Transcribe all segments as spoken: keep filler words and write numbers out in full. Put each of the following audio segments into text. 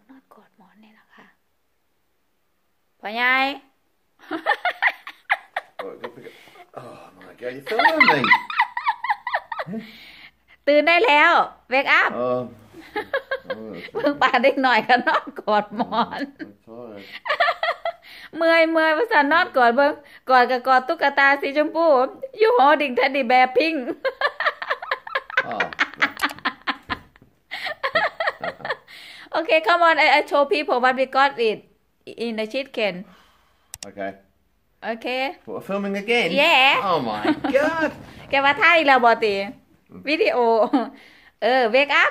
นอนกอดหมอนนี่แหละค่ะพ่อใหญ่ Oh my god, you're filming me. ตื่นได้แล้วเวกอัพ Oh. เพิ่งป่าเด็กหน่อยก็นอนกอดหมอน เมื่อยเมื่อยภาษานอนกอดเบิ่งกอดกับกอดตุ๊กตาสีชมพูอยู่หอดิ่งแทดดี้แบร์พิง Oh. Okay, come on. I, I show people what we got it in the chicken. Okay. Okay. What, we're filming again? Yeah. Oh my god. แกว่าท่าอีกแล้วบอติวิดีโอเออ wake up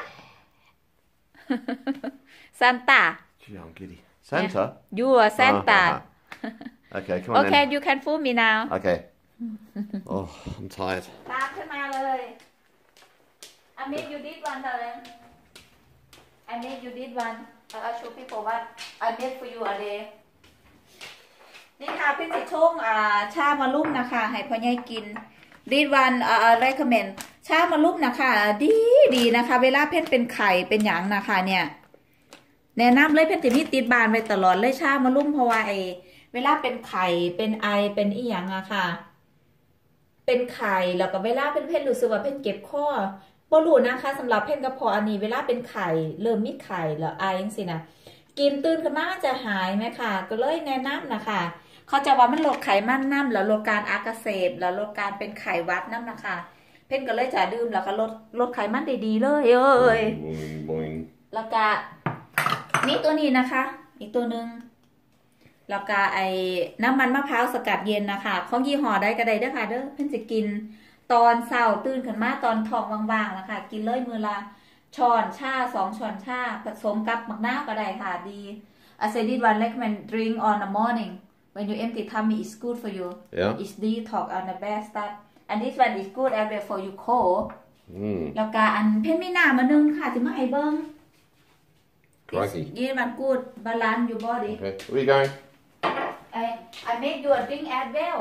Santa. Gee, I'm giddy. Santa? Yeah. You are Santa. Oh, okay, come on Okay, then. you can fool me now. Okay. Oh, I'm tired. ตามขึ้นมาเลย I made you did one เลย I made you did one. I'll show people what I made for you a day. นี่ค่ะพี่สิชงอ่าชามะลุ่มนะคะให้พ่อใหญ่กิน Did one อ่า recommend ชามะลุ่มนะคะดีดีนะคะเวลาเพ่นเป็นไข่เป็นหยังนะคะเนี่ยแนะนำเลยเพ่นจะมีติดบานไว้ตลอดเลยชามะลุ่มเพราะว่าไอเวลาเป็นไข่เป็นไอเป็นอีหยังอะค่ะเป็นไข่แล้วก็เวลาเพ่นเพ่นรู้สึกว่าเพ่นเก็บข้อบรูนะคะสำหรับเพ่นกระเพาะอันนี้เวลาเป็นไข่เริ่มมีไข่แล้วไอจังสินะกินตื่นขึ้นมาจะหายไหมค่ะก็เลยแนะนำนะคะเขาจะว่ามันลดไขมันน้ำแล้วลดการอักเสบแล้วลดการเป็นไข้หวัดน้ำนะคะเพ่นก็เลยจะดื่มแล้วก็ลดลดไขมันได้ดีเลยเอ้ยแล้วก็นี่ตัวนี้นะคะอีกตัวหนึ่งแล้วก็ไอ้น้ำมันมะพร้าวสกัดเย็นนะคะของยี่ห้อได้ก็ได้เด้อค่ะเด้อเพ่นจะกินตอนเช้าตื่นขึ้นมาตอนท้องว่างๆนะคะกินเลยมือละช้อนชาสองช้อนชาผสมกับมะนาวก็ได้ค่ะดี I said it one recommend drink on the morning when you empty tummy is good for you yeah it's detox on the best stuff and this one is good as well for you cold แล้วก็อันเพ่นมีน้ำมานึงค่ะจะมาให้เบิ้ง Crikey this one good balance your body okay where you going I I make you a drink as well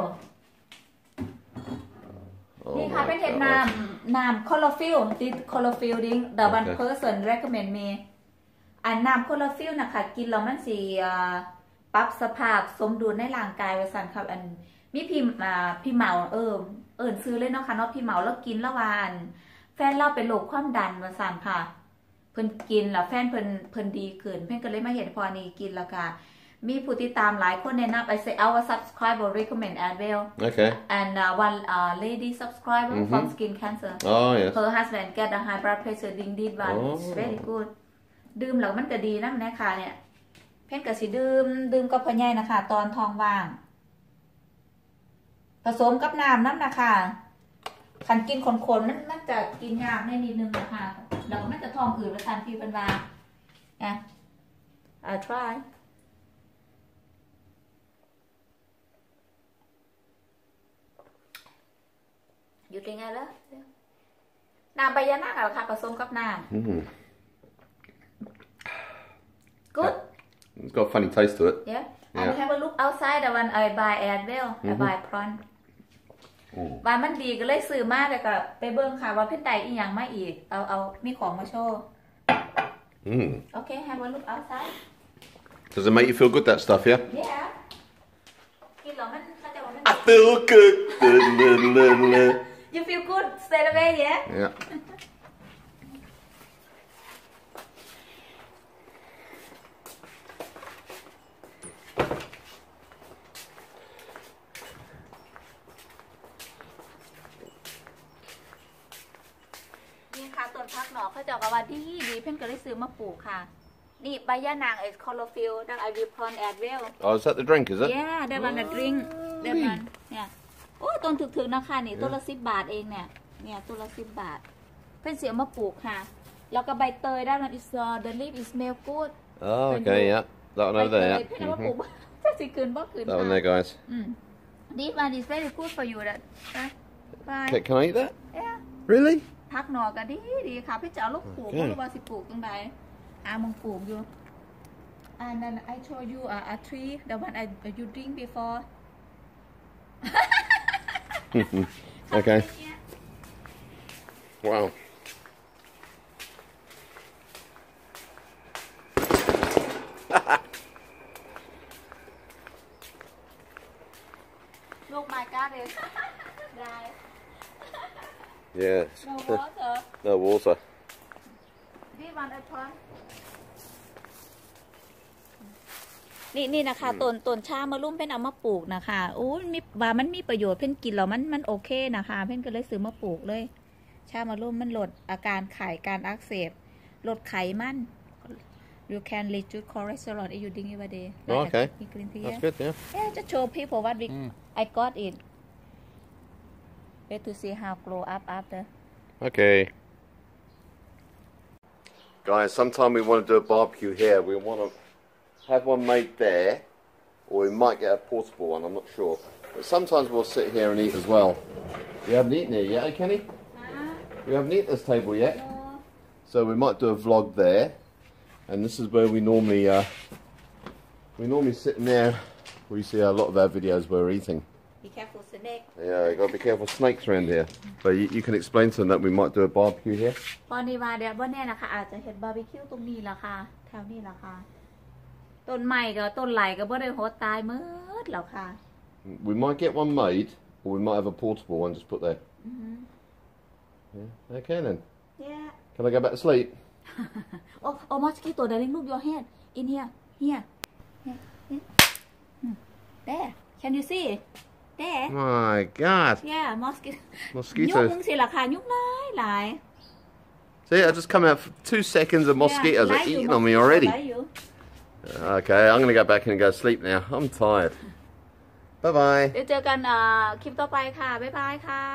นี่ค่ะเป็นเห็ดน้ำน้ำคอลลาฟิลติดคอลลาฟิลดิ้ง the one person recommend me อันน้ำคอลลาฟิลนะคะกินแล้วมันสีปรับสภาพสมดุลในร่างกายว่าสั่นครับอันมีพี่อ่าพี่เหมาเอิมเอิญซื้อเลยเนาะค่ะเนาะพี่เหมาแล้วกินละวานแฟนเราเป็นโรคความดันว่าสั่นค่ะเพิ่นกินแล้วแฟนเพิ่นเพิ่นดีขึ้นเพิ่นก็เลยมาเห็นพอนี่กินแล้วค่ะมีผู้ติดตามหลายคนแนะนำ I say our subscriber recommend as well okay and uh, one uh, lady subscriber mm-hmm. from skin cancer oh yes her husband get a high blood pressure ding did one oh. it's very good ดื่มแล้วมันก็ดีนะแม่ค่ะเนี่ยเพ่นกับสีดื่มดื่มกับพ่อใหญ่นะคะตอนท้องว่างผสมกับน้ำน้ำนะคะขันกินขนๆมันมันจะกินยากในนิดนึงนะคะแล้วมันจะท้องอืดประทานพี่เป็นว่าอ่ะ I try you think I love น้ำใบยะนางเหรอคะผสมกับน้ำ good It's got a funny taste to it. Yeah. And have a look outside the one I buy as well. I buy prawn. ว่ามันดีก็เลยซื้อมาแต่ก็ไปเบิ่งค่ะว่าเพิ่นได้อีหยังมาอีกเอาเอามีของมาโชว์ Mm. Okay, have a look outside. Does it make you feel good that stuff, yeah? Yeah. กินแล้วมันเขาจะว่ามัน I feel good. You feel good straight away, yeah? Yeah. ต้นพักหนอเขาจะบอกว่าดีดีเพิ่นก็เลยซื้อมาปลูกค่ะนี่ใบย่านางไอ้คอลอฟิลดังไอวิพรแอดเวล Oh, is that the drink, is it? Yeah, that one a drink. That one. เนี่ยโอ้ต้นถึกๆนะคะนี่ต้นละสิบบาทเองเนี่ยเนี่ยต้นละสิบบาทเพิ่นเสียมาปลูกค่ะแล้วก็ใบเตยด้านนั้น is the leaf is smell good. Oh, okay, yeah. That one over there, yeah. เพิ่นมาปลูกถ้าสิคืนบ่คืน That one there, guys. This one is very good for you that. Okay, can I eat that? Yeah. Really? พักหนอก็ดีดีค่ะพี่จะเอาลูกปลูกหรือว่าสิปลูกตรงไหนอามึงปลูกอยู่ and then I show you a, a tree the one I you drink before okay wow Yes. No water. No water. This one I try. นี่นี่นะคะต้นต้นชามะลุ่มเพ่นเอามาปลูกนะคะโอ้มีว่ามันมีประโยชน์เพ่นกินแล้วมันมันโอเคนะคะเพ่นก็เลยซื้อมาปลูกเลยชามะลุ่มมันลดอาการไขการอักเสบลดไขมัน you can reduce cholesterol if you drink every day Oh, okay. green tea That's good, yeah. yeah just show people what we Mm. I got it wait to see how grow up after Okay. Guys, sometime we want to do a barbecue here. We want to have one made there, or we might get a portable one, I'm not sure. But sometimes we'll sit here and eat as well. We haven't eaten here yet, eh, Kenny? huh? We haven't eaten this table yet. No. So we might do a vlog there. And this is where we normally, uh, we normally sit in there. We see a lot of our videos where we're eating. Be careful snake Yeah, you got to be careful snakes around here. But you, you can explain to them that we might do a barbecue here. ตอนนี้ว่าเดี๋ยวบ่แน่นะคะอาจจะเห็นบาร์บีคิวตรงนี้ละค่ะแถวนี้ละค่ะต้นใหม่กับต้นไหลก็บ่ได้โหดตายเมืดแล้วค่ะ We might get one made, or we might have a portable one just put there. Mhm. Yeah. Okay then. Yeah. Can I go back to sleep? Oh, oh, mosquito, darling, look your hand. In here, here, here, here. Hmm. There. Can you see? There. My God. Yeah, mosquito. ยุง Mosquitoes. มึงสิล่ะค่ะยุงหลายหลาย See, I just come out for two seconds and mosquitoes Yeah, are like you, eating on me mosquito, already. like you. Okay, I'm going to go back in and go to sleep now. I'm tired. Bye-bye. เดี๋ยวเจอกันอ่าคลิปต่อไปค่ะ บ๊ายบายค่ะ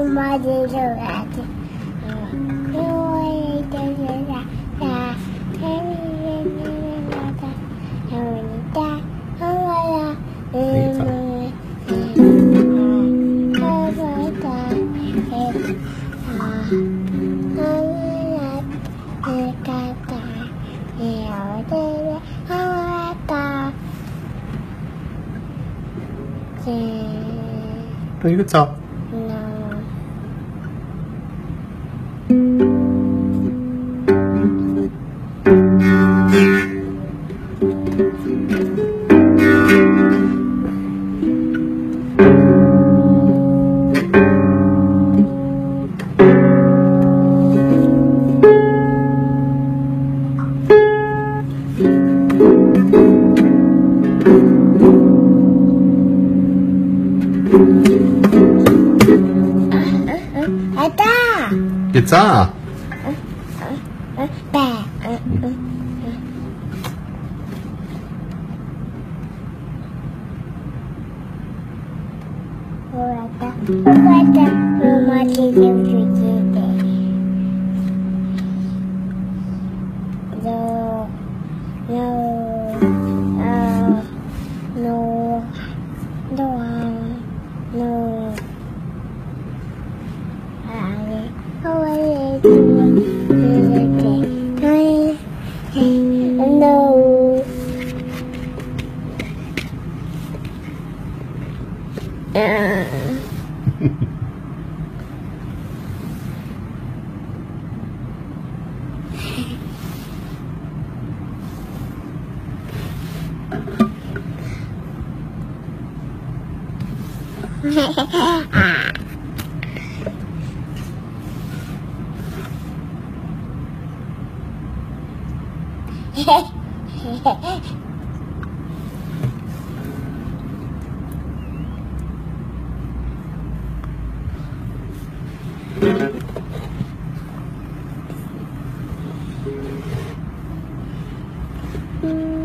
Very good job. Guitar. Mm.